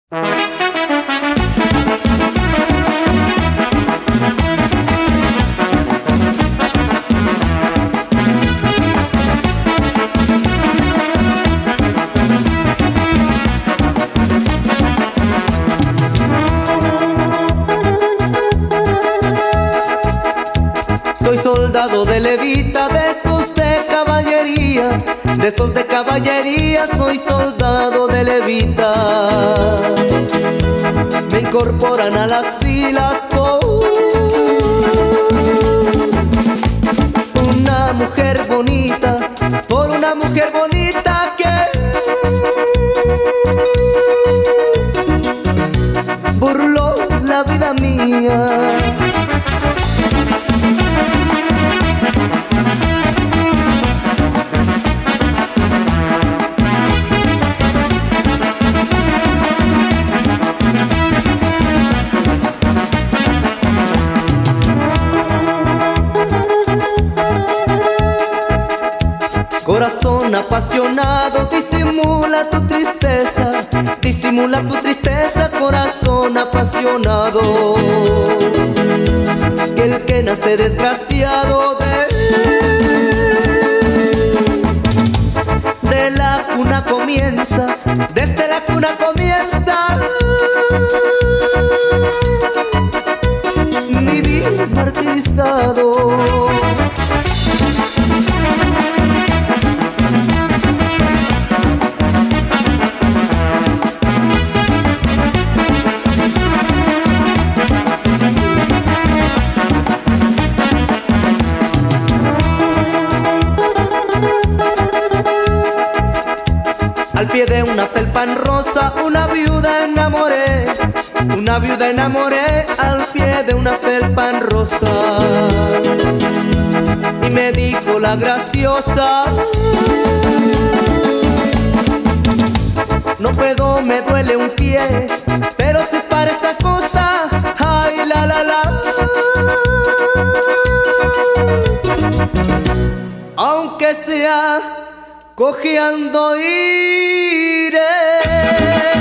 Soy soldado de levita, de esos de caballería, de esos de caballería, soy soldado de levita. Me incorporan a las filas por una mujer bonita, por una mujer bonita que burló la vida mía. Corazón apasionado, disimula tu tristeza, corazón apasionado. El que nace desgraciado de la cuna comienza, desde la cuna comienza vivir martirizado. Al pie de una felpa en rosa, una viuda enamoré, al pie de una felpa en rosa. Y me dijo la graciosa: no puedo, me duele un pie, pero si es para esta cosa, ay la la la. Aunque sea cojeando iré.